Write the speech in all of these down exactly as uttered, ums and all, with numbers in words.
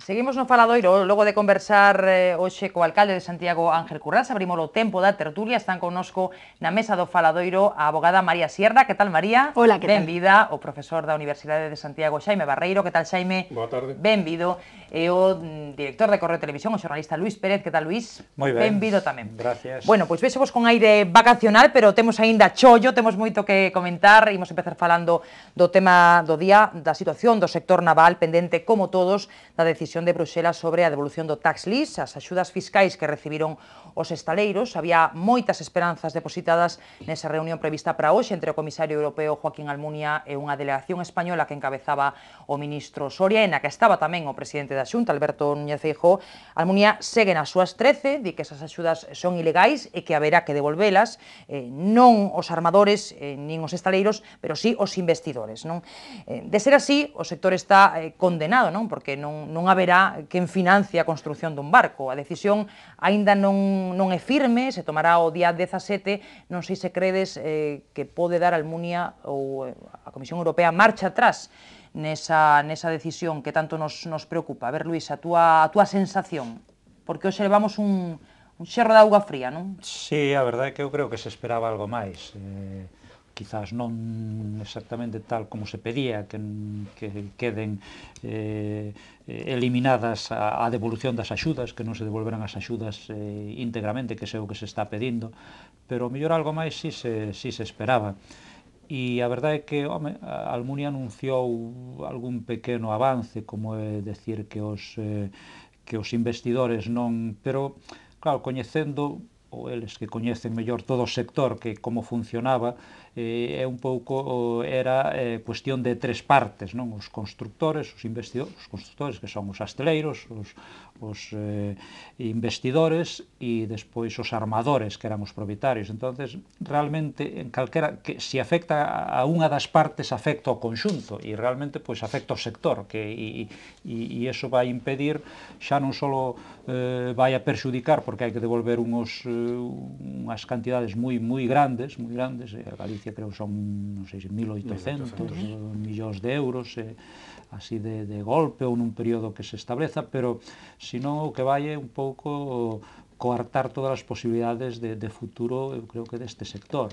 Seguimos no faladoiro, logo de conversar eh, hoxe co alcalde de Santiago, Ángel Currás, abrimos o tempo da tertulia, están connosco na mesa do faladoiro a abogada María Sierra. Que tal, María? Hola, que tal? Benvida. O profesor da Universidade de Santiago, Xaime Barreiro. Que tal, Xaime? Boa tarde. Benvido. E o mm, director de Correo Televisión, o xornalista Luís Pérez. Que tal, Luís? Moi ben. Benvido tamén. Gracias. Bueno, pois vexevos con aire vacacional, pero temos aínda chollo, temos moito que comentar. Imos empezar falando do tema do día, da situación do sector naval, pendente, como todos, da decisión de Bruxelas sobre a devolución do tax lease, as axudas fiscais que recibiron os estaleiros. Había moitas esperanzas depositadas nesa reunión prevista para hoxe entre o comisario europeo Joaquín Almunia e unha delegación española que encabezaba o ministro Soria, e na que estaba tamén o presidente da Xunta, Alberto Núñez Feijóo. Almunia segue nas súas trece, di que esas axudas son ilegais e que haberá que devolvelas, eh, non os armadores eh, nin os estaleiros, pero sí os investidores, non? Eh, de ser así, o sector está eh, condenado, non? Porque non, non haberá quen financie a construción dun barco. A decisión aínda non, non é firme, se tomará o día dezasete, non sei se credes eh, que pode dar Almunia ou eh, a Comisión Europea marcha atrás nesa, nesa decisión que tanto nos, nos preocupa. A ver, Luís, a túa, a túa sensación, porque hoxe levamos un, un xerro de auga fría, non? Sí, a verdade é que eu creo que se esperaba algo máis. Eh, quizás non exactamente tal como se pedía, que, que queden eh, eliminadas a, a devolución das axudas, que non se devolveran as axudas eh, íntegramente, que é o que se está pedindo, pero mellor algo máis si se, si se esperaba. E a verdade é que, home, a Almunia anunciou algún pequeno avance, como é decir que os, eh, que os investidores non... Pero, claro, coñecendo, ou eles que coñecen mellor todo o sector, que como funcionaba, eh, é un pouco, era eh, cuestión de tres partes, non? Os constructores, os investidores, os constructores que son os asteleiros, os, os eh, investidores, e despois os armadores, que eran os propietarios. Entonces, realmente, en calquera, que se afecta a unha das partes, afecta ao conxunto, e realmente, pois, afecta ao sector, que, e, e, e iso vai impedir, xa non só eh, vai a perxudicar, porque hai que devolver unos, eh, unhas cantidades moi moi grandes, moi grandes, e a Galicia creo que son, non sei, mil oitocentos millóns de euros, eh, así de, de golpe ou nun período que se estableza, pero senón o que vai é un pouco coartar todas as posibilidades de, de futuro, eu creo que deste sector.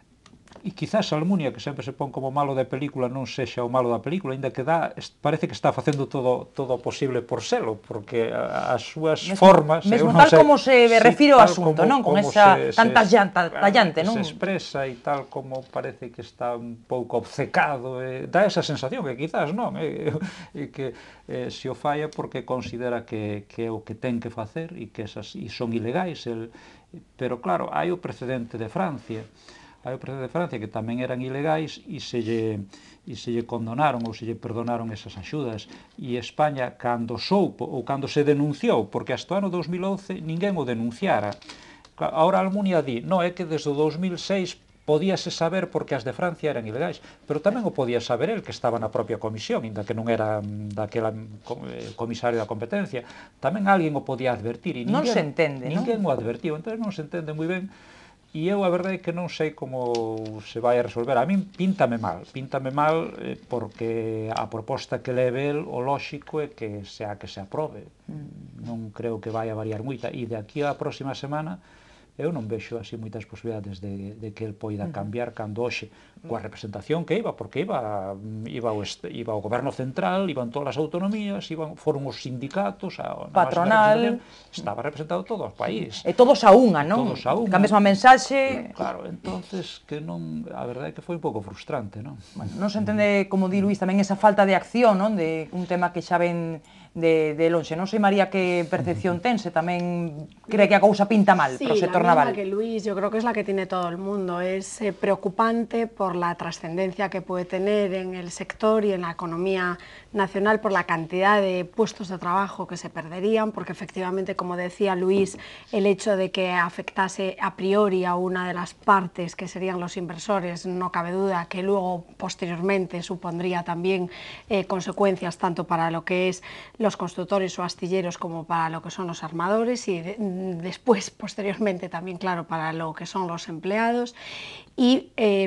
E quizás Almunia, que sempre se pon como malo de película, non sexa o malo da película, ainda que dá, parece que está facendo todo todo o posible por selo, porque as súas mesmo, formas... Mesmo tal sei, como se sí, refire ao asunto, non? Con esa se, tan tallante, tallante, non? Se expresa e tal como parece que está un pouco obcecado, eh, dá esa sensación que quizás non, eh, e que eh, se o falla porque considera que, que é o que ten que facer e que esas e son ilegais, el, pero claro, hai o precedente de Francia, hai o precedente de Francia que tamén eran ilegais e se lle, e se lle condonaron ou se lle perdonaron esas axudas, e España, cando soupo ou cando se denunciou, porque hasta o ano dos mil once ninguén o denunciara, ahora Almunia di, non, é que desde o dos mil seis podíase saber porque as de Francia eran ilegais, pero tamén o podía saber el, que estaba na propia comisión, inda que non era daquela comisario da competencia, tamén alguén o podía advertir, e ninguén, non se entende, ninguén non? o advertiu, entón non se entende moi ben. E eu a verdade é que non sei como se vai a resolver. A min píntame mal, píntame mal eh, porque a proposta que leve el, o lóxico é que sea que se aprobe. Mm. Non creo que vai a variar moita, e de aquí á próxima semana eu non vexo así moitas posibilidades de, de que el poida cambiar cando hoxe, coa representación que iba, porque iba iba o, iba o goberno central, iban todas as autonomías, iban, foron os sindicatos, a, patronal, estaba representado todo o país. E todos a unha, non? Todos a unha. Que a mesma mensaxe... Claro, entonces, que non, a verdade é que foi un pouco frustrante, non? Bueno, non se entende, como di Luís, tamén esa falta de acción, non? De un tema que xa ven de, de lonxe. Non sei, María, que percepción ten, se tamén cree que a cousa pinta mal sí, pro sector la naval. Sí, que Luis, yo creo que es la que tiene todo el mundo. Es eh, preocupante por la trascendencia que puede tener en el sector y en la economía nacional, por la cantidad de puestos de trabajo que se perderían, porque efectivamente, como decía Luis, el hecho de que afectase a priori a una de las partes, que serían los inversores, no cabe duda que luego, posteriormente, supondría también eh, consecuencias tanto para lo que es los constructores o astilleros como para lo que son los armadores, y de, después, posteriormente, también, claro, para lo que son los empleados. Y eh, preocupante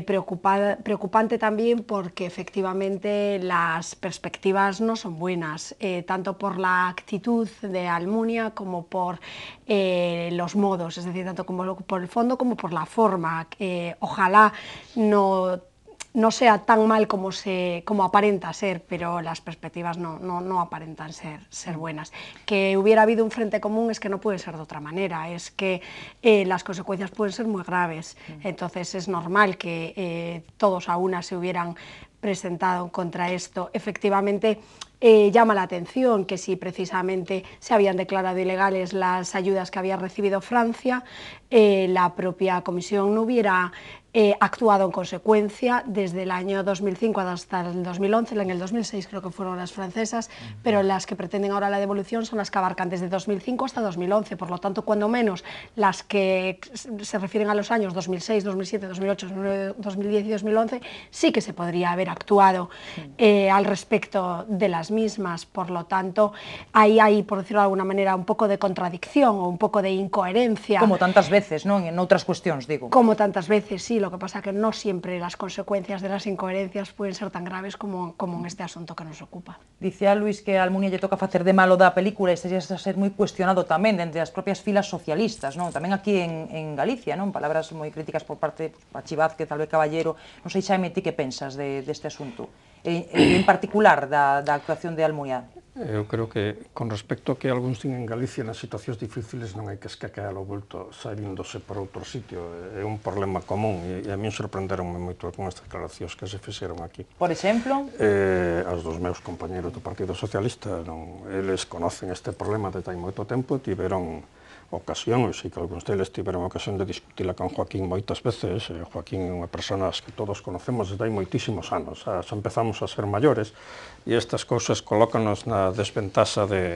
preocupante también porque efectivamente las perspectivas no son buenas, eh, tanto por la actitud de Almunia como por eh, los modos, es decir, tanto como por el fondo como por la forma. Eh, ojalá no... no sea tan mal como, se, como aparenta ser, pero las perspectivas no, no, no aparentan ser, ser buenas. Que hubiera habido un frente común es que no puede ser de otra manera, es que eh, las consecuencias pueden ser muy graves, entonces es normal que eh, todos a una se hubieran presentado contra esto. Efectivamente, eh, llama la atención que si precisamente se habían declarado ilegales las ayudas que había recibido Francia, eh, la propia Comisión no hubiera eh, actuado en consecuencia desde el año dos mil cinco hasta el dos mil once, en el dos mil seis creo que fueron las francesas, pero las que pretenden ahora la devolución son las que abarcan desde dos mil cinco hasta dos mil once, por lo tanto, cuando menos las que se refieren a los años dos mil seis, dos mil siete, dos mil ocho, dos mil diez y dos mil once, sí que se podría haber actuado eh, al respecto de las mismas, por lo tanto, ahí hay, por decirlo de alguna manera, un poco de contradicción o un poco de incoherencia. Como tantas veces, ¿no? En outras cuestións, digo. Como tantas veces, sí, lo que pasa que no siempre las consecuencias de las incoherencias pueden ser tan graves como, como en este asunto que nos ocupa. Dicía Luis que a Almunia lle toca facer de malo da película e este a ser moi cuestionado tamén dentro das propias filas socialistas, non? Tamén aquí en, en Galicia, non? Palabras moi críticas por parte de Pachi Vázquez, Albert Caballero. Non sei, Xaime, ti que pensas de, deste asunto? E, en particular da, da actuación de Almunia. Eu creo que, con respecto a que algúns din en Galicia nas situacións difíciles non hai que escaquear o vulto saíndose por outro sitio, é un problema común e, e a min sorprenderonme moito con as declaracións que se fixeron aquí. Por exemplo? Eh, as dos meus compañeros do Partido Socialista, non, eles conocen este problema desde hai moito tempo e tiveron ocasión, eu sei que algúns deles tiveron ocasión de discutila con Joaquín moitas veces. eh, Joaquín é unha persona que todos conocemos desde hai moitísimos anos, xa empezamos a ser maiores e estas cousas colócanos na desventaxa de,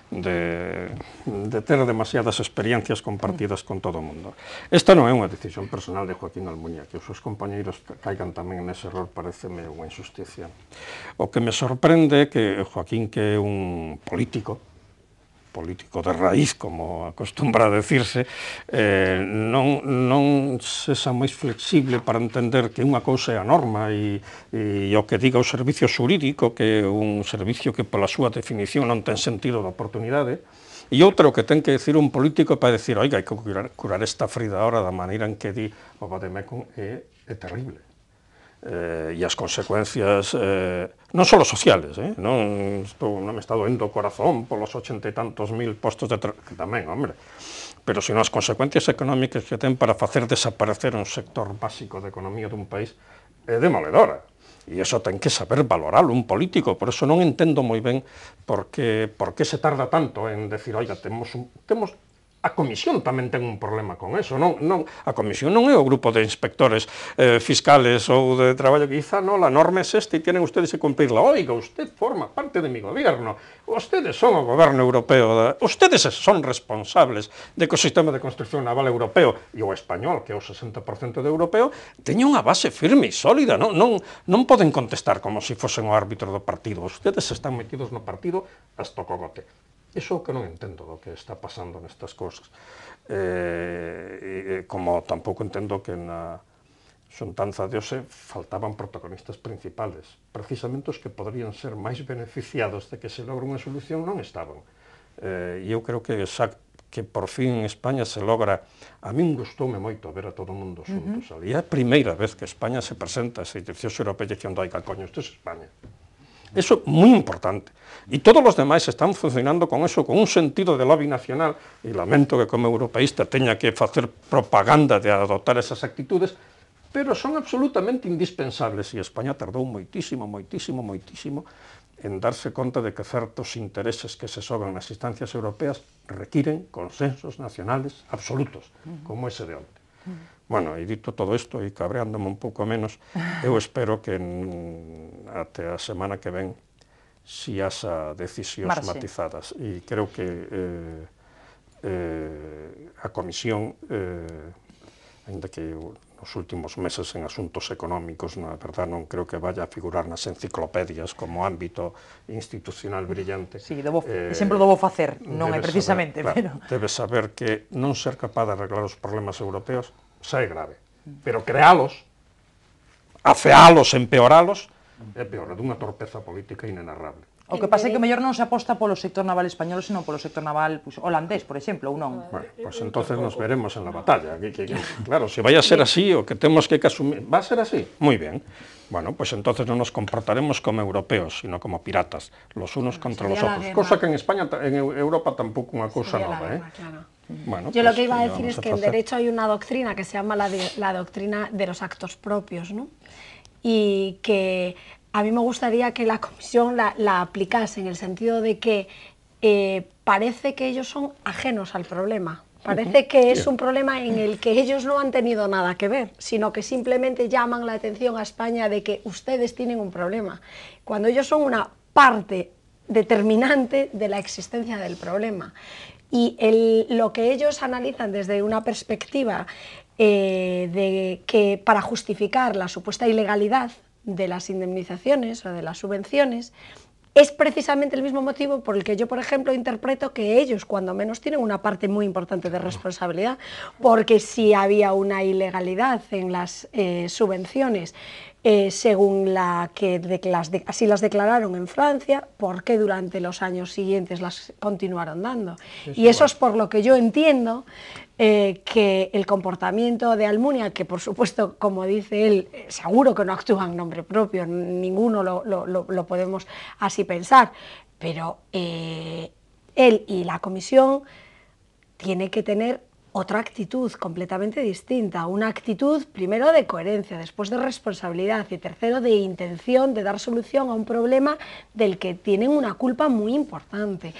de, de ter demasiadas experiencias compartidas con todo o mundo. Esta non é unha decisión personal de Joaquín Almunia, que os seus compañeiros caigan tamén nese error pareceme unha injusticia. O que me sorprende é que Joaquín, que é un político, político de raíz, como acostumbra a decirse, eh, non, non sexa máis flexible para entender que unha cousa é a norma e, e o que diga o servicio xurídico, que é un servicio que pola súa definición non ten sentido de oportunidade, e outro que ten que decir un político para decir, oiga, hai que curar, curar esta frida ahora da maneira en que di o Vademecum é, é terrible. Eh, e as consecuencias eh, non só sociales, eh, non, estou, non me está doendo o corazón polos ochenta e tantos mil postos de traballo, que tamén, hombre, pero sino as consecuencias económicas que ten para facer desaparecer un sector básico de economía dun país é demoledora. E iso ten que saber valoralo un político, por eso non entendo moi ben por que, por que se tarda tanto en decir, oiga, temos un, temos a Comisión tamén ten un problema con eso, non, non, a Comisión non é o grupo de inspectores eh, fiscales ou de traballo que diza, no, la norma é esta e tienen ustedes que cumplirla. Oiga, usted forma parte de mi gobierno, ustedes son o goberno europeo, da... ustedes son responsables de que o sistema de construcción naval europeo e o español, que é o sesenta por cento de europeo, teña unha base firme e sólida, non, non, non poden contestar como se fosen o árbitro do partido, ustedes están metidos no partido hasta o cogote. Iso é o que non entendo do que está pasando nestas cousas. Eh, e, como tampouco entendo que na xuntanza de hoxe faltaban protagonistas principales. Precisamente os que poderían ser máis beneficiados de que se logre unha solución non estaban. E eh, eu creo que xa que por fin en España se logra, a min gustoume moito ver a todo o mundo xuntos. Uh -huh. E é a primeira vez que España se presenta a as institucións europeas dicindo, oiga, coño, isto é España. Eso é moi importante. E todos os demais están funcionando con eso, con un sentido de lobby nacional, e lamento que como europeísta teña que facer propaganda de adoptar esas actitudes, pero son absolutamente indispensables, e España tardou moitísimo, moitísimo, moitísimo en darse conta de que certos intereses que se xogan nas instancias europeas requiren consensos nacionales absolutos, como ese de onte. Bueno, e dito todo isto, e cabreándome un pouco menos, eu espero que en, até a semana que ven si haxa decisións Marxe. matizadas. E creo que eh, eh, a Comisión, eh, ainda que nos últimos meses en asuntos económicos, na verdad non creo que vaya a figurar nas enciclopedias como ámbito institucional brillante. Sí, debo, eh, sempre lo debo facer, non é precisamente, saber, pero... Claro, debe saber que non ser capaz de arreglar os problemas europeos xa é grave, pero creálos afealos, empeoralos, é peor, é dunha torpeza política inenarrable. O que pasa é que mellor non se aposta polo sector naval español, senón polo sector naval pues, holandés, por exemplo, ou non? Bueno, pois pues entonces nos veremos en la batalla. Que, que, que, claro, se vai a ser así, o que temos que asumir... Va a ser así? Moi ben. Bueno, pues entonces non nos comportaremos como europeos, sino como piratas, los unos contra los otros. Cosa que en España, en Europa, tampouco unha cousa nova, ¿eh? Claro. Bueno, Yo pues, lo que iba a decir es que en hacer? derecho hay una doctrina que se llama la, de, la doctrina de los actos propios, ¿no? Y que a mí me gustaría que la Comisión la, la aplicase en el sentido de que eh, parece que ellos son ajenos al problema. Parece que es un problema en el que ellos no han tenido nada que ver, sino que simplemente llaman la atención a España de que ustedes tienen un problema, cuando ellos son una parte determinante de la existencia del problema. Y el, lo que ellos analizan desde una perspectiva eh, de que para justificar la supuesta ilegalidad de las indemnizaciones o de las subvenciones, es precisamente el mismo motivo por el que yo, por ejemplo, interpreto que ellos, cuando menos, tienen una parte muy importante de responsabilidad, porque si había una ilegalidad en las eh, subvenciones, eh, según la que de, las de, así las declararon en Francia, ¿por qué durante los años siguientes las continuaron dando? Es y eso igual. Es por lo que yo entiendo eh, que el comportamiento de Almunia, que por supuesto, como dice él, seguro que no actúa en nombre propio, ninguno lo, lo, lo, lo podemos así pensar, pero eh, él y la Comisión tiene que tener otra actitud completamente distinta, una actitud primero de coherencia, después de responsabilidad y tercero de intención de dar solución a un problema del que tienen una culpa muy importante.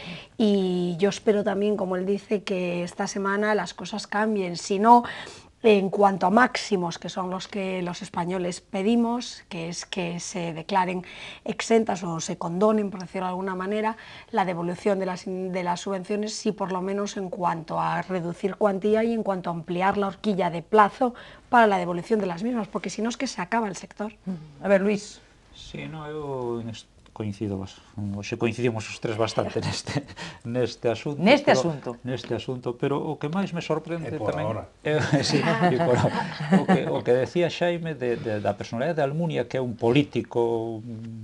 Y yo espero también, como él dice, que esta semana las cosas cambien, si no, en cuanto a máximos, que son los que los españoles pedimos, que es que se declaren exentas o se condonen, por decirlo de alguna manera, la devolución de las, de las subvenciones, sí, por lo menos en cuanto a reducir cuantía y en cuanto a ampliar la horquilla de plazo para la devolución de las mismas, porque si no es que se acaba el sector. A ver, Luis. Sí, no, eu coincido, hoxe coincidimos os tres bastante neste neste asunto. Neste pero, asunto. Neste asunto, pero o que máis me sorprende e por tamén ahora. É, sí, e por ahora. O que o que decía Xaime de, de da personalidade de Almunia, que é un político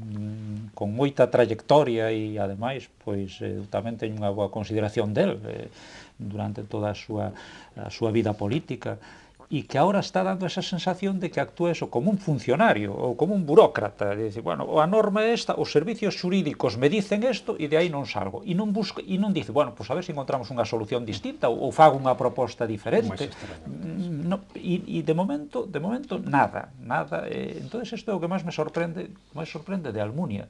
mm, con moita trayectoria e ademais, pois eh, tamén teño unha boa consideración del eh, durante toda a súa a súa vida política. E que ahora está dando esa sensación de que actúa eso como un funcionario ou como un burócrata, de decir, bueno, a norma é esta, os servicios xurídicos me dicen isto e de aí non salgo, e non busca e non dice, bueno, pois pues a ver se encontramos unha solución distinta ou, ou fago unha proposta diferente. No, e, e de momento, de momento nada, nada. Eh, entonces isto é o que máis me sorprende, máis sorprende de Almunia.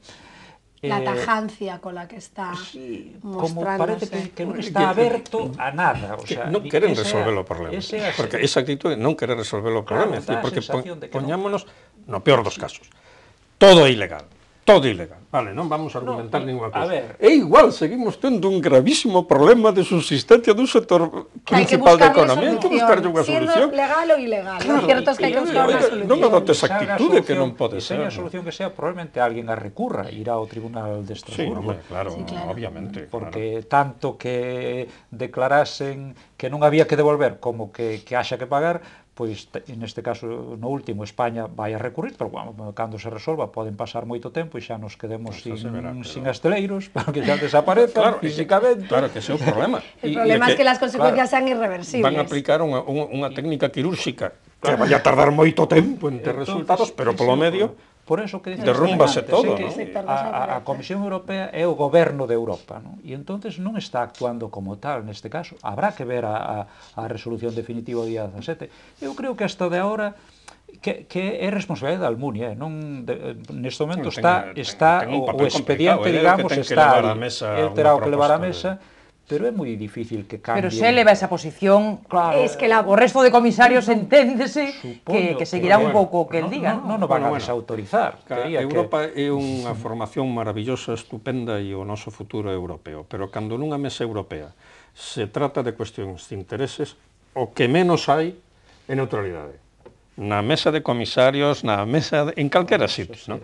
La tajancia con la que está sí, mostrándose. Como parece que, que non está aberto a nada. O sea, non queren resolver o problema. Porque esa actitud de non querer resolver o problema. Claro, porque poñámonos no peor dos casos. Todo é ilegal. Todo ilegal. Vale, non vamos a argumentar no, ninguna cosa. É igual, seguimos tendo un gravísimo problema de subsistencia dun sector principal da economía. Hai que buscarlle unha solución. Siendo legal ou ilegal. Claro, o cierto es que hai que buscar unha solución. Non adoptes actitude que non pode ser. Se a solución que sea, probablemente alguén a recurra, irá ao Tribunal de Estrasburgo. Sí, claro, obviamente. Porque tanto que declarasen que non había que devolver como que haxa que pagar, pois neste caso, no último, España vai a recurrir, pero bueno, cando se resolva poden pasar moito tempo e xa nos quedemos sin, verá, pero... sin asteleiros, para que xa desaparezcan claro, físicamente. Claro, que ese é o problema. El y, problema y es que, que las consecuencias claro, sean irreversibles. Van a aplicar unha, unha, unha técnica quirúrxica que vai a tardar moito tempo en ter entonces, resultados, pero polo medio... Por eso que derrúmbase todo, ¿no? A, a Comisión Europea é o goberno de Europa, ¿no? E entonces non está actuando como tal neste caso. Habrá que ver a, a, a resolución definitiva do día dezasete. Eu creo que hasta de ahora que, que é responsabilidade da Almunia, eh? non de, neste momento ten, está, ten, está ten o, o expediente, digamos, está ali. El terá o que levar a mesa, pero é moi difícil que cambie. Pero se eleva esa posición, claro, es que la, o resto de comisarios no, enténdese que, que seguirá un pouco o que el diga. Non no, no, no van bueno, a desautorizar. Bueno, Europa que... é unha formación maravillosa, estupenda e o noso futuro europeo, pero cando nunha mesa europea se trata de cuestións de intereses, o que menos hai é neutralidade. na mesa de comisarios, na mesa de, en calquera sitio, non?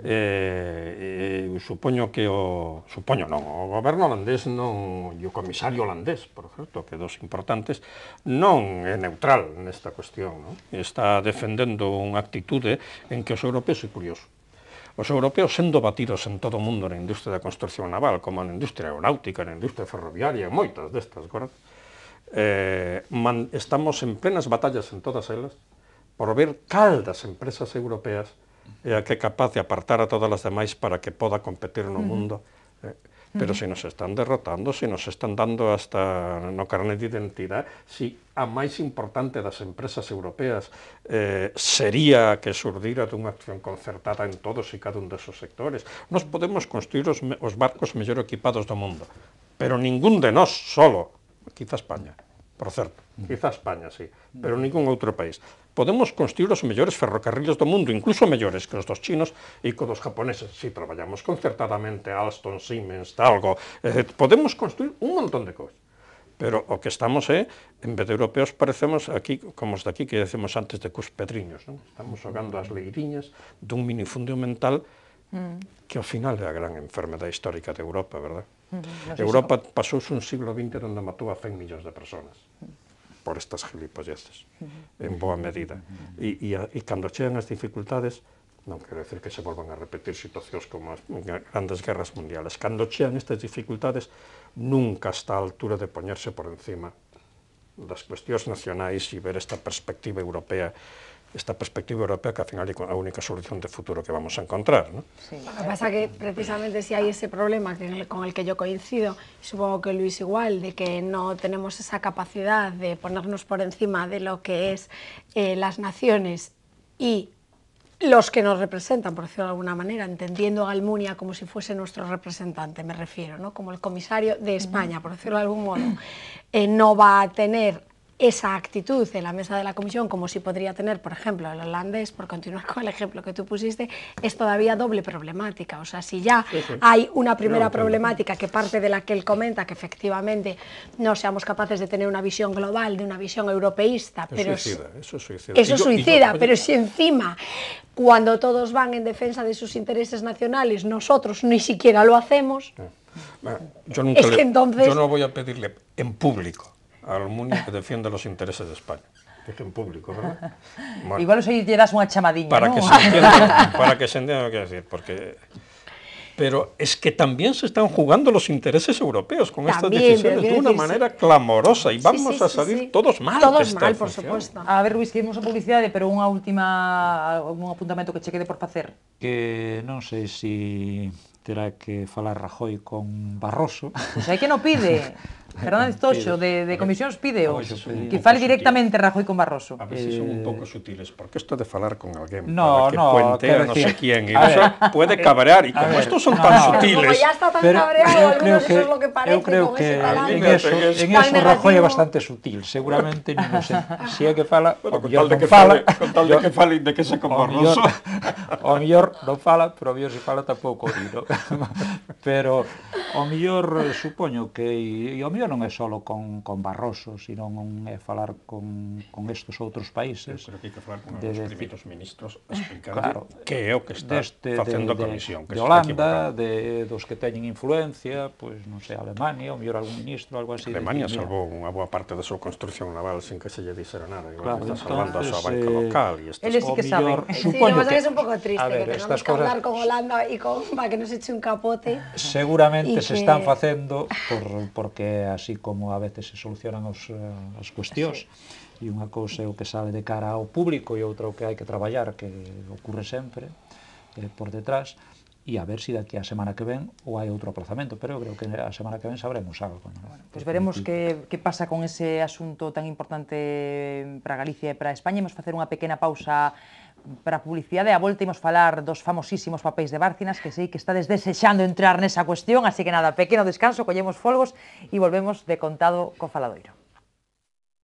Eh, eh, supoño que o supoño non, o goberno holandés non, e o comisario holandés, por certo, que dos importantes, non é neutral nesta cuestión, non? Está defendendo unha actitude en que os europeos, é curioso, os europeos sendo batidos en todo o mundo na industria da construcción naval, como na industria aeronáutica, na industria ferroviaria, moitas destas, verdad? Eh, man, estamos en plenas batallas en todas elas por ver cal das empresas europeas é a que é capaz de apartar a todas as demais para que poda competir no mundo. Eh, pero se nos están derrotando, se nos están dando hasta no carnet de identidade, si a máis importante das empresas europeas eh, sería que surdira dunha acción concertada en todos e cada un desos sectores. Nos podemos construir os, os barcos mellor equipados do mundo, pero ningún de nós solo, quizá España, por certo, quizá España, sí, pero ningún outro país. Podemos construir os mellores ferrocarriles do mundo, incluso mellores que os dos chinos e que os japoneses, si traballamos concertadamente, Alstom, Siemens, Talgo, eh, podemos construir un montón de cousas. Pero o que estamos é, en vez de europeos, parecemos aquí, como os daqui que decimos antes de cuspedriños, non? Estamos xogando as leiriñas dun minifundio mental que ao final é a gran enfermedade histórica de Europa, verdad? Mm, Europa pasouse un siglo vinte onde matou a cen millóns de personas por estas gilipolleces, en boa medida. E, e, e cando chegan as dificultades, non quero decir que se volvan a repetir situacións como as grandes guerras mundiales, cando chegan estas dificultades, nunca está a altura de poñerse por encima das cuestións nacionais e ver esta perspectiva europea, esta perspectiva europea que, al final, é a única solución de futuro que vamos a encontrar, ¿no? Sí. Lo que pasa que, precisamente, si hay ese problema que, con el que yo coincido, supongo que Luis igual, de que no tenemos esa capacidad de ponernos por encima de lo que es eh, las naciones y los que nos representan, por decirlo de alguna manera, entendiendo a Almunia como si fuese nuestro representante, me refiero, ¿no? Como el comisario de España, por decirlo de algún modo, eh, no va a tener esa actitud en la mesa de la comisión, como si podría tener, por ejemplo, el holandés, por continuar con el ejemplo que tú pusiste, es todavía doble problemática. O sea, si ya sí, sí. hay una primera claro, problemática que parte de la que él comenta, que efectivamente no seamos capaces de tener una visión global, de una visión europeísta, es pero suicida, eso es suicida, eso y yo, suicida y yo, pero si encima, cuando todos van en defensa de sus intereses nacionales, nosotros ni siquiera lo hacemos, bueno, yo, nunca es le, que entonces... yo no voy a pedirle en público a Almunia que defienda los intereses de España. Dije en público, ¿verdad? Bueno, igual os lle das unha chamadinha, para ¿no? Que se entienda, para que se entienda lo que decir, porque... Pero es que también se están jugando los intereses europeos con también, estas decisiones de una decir, manera sí. clamorosa y vamos sí, sí, a salir sí, sí. todos mal. Todos mal, por supuesto. A ver, Luis, que imos a publicidade, pero unha última, un apuntamento que che quede por facer. Que non sei se terá que falar Rajoy con Barroso. Pois hai que non pide. Fernández Toxo, de, de Comisións, pídeo, que fale directamente Rajoy con Barroso. A ver si son un pouco sutiles, porque esto de falar con alguén no, para que no, puentea no sé quién, y eso puede cabrear, y como estos son tan sutiles... Como ya está tan cabreado, algunos eso es lo que parece, eu creo con que ese talante. En eso, en eso Rajoy é bastante sutil, seguramente, non sei, se é que fala, o mellor non fala... Con tal de que fale de que se con Barroso... O mellor non fala, pero o mellor se fala tampouco, pero o mellor supoño que, e o mellor non é só con, con Barroso, sino non é falar con, con estes outros países. Eu creo que hai que falar con de, os primeros ministros a explicar claro, que é o que está deste, facendo a Comisión. De, de, de Holanda, de, dos que teñen influencia, pois, non sei, Alemania, ou mellor algún ministro, algo así. Alemania de, salvou unha boa parte da súa construcción naval sin que se lle dixera nada. Igual claro, está salvando a súa banca eh, local. E estas eles sí que saben. Sí, lo que es un pouco triste ver, que tengamos que cosas, hablar con Holanda e con, para que nos eche un capote. Seguramente se que... están facendo por, porque así como a veces se solucionan os, as cuestións, sí. E unha cousa é o que sale de cara ao público e outra o que hai que traballar, que ocurre sempre eh, por detrás, e a ver se si daqui a semana que ven ou hai outro aplazamento, pero eu creo que a semana que ven sabremos algo. ¿No? Bueno, pues veremos que, que pasa con ese asunto tan importante para Galicia e para España. Imos facer unha pequena pausa para a publicidade, a volta imos falar dos famosísimos papéis de Bárcenas, que sei que estades desexando entrar nesa cuestión, así que nada, pequeno descanso, collemos folgos e volvemos de contado co Faladoiro.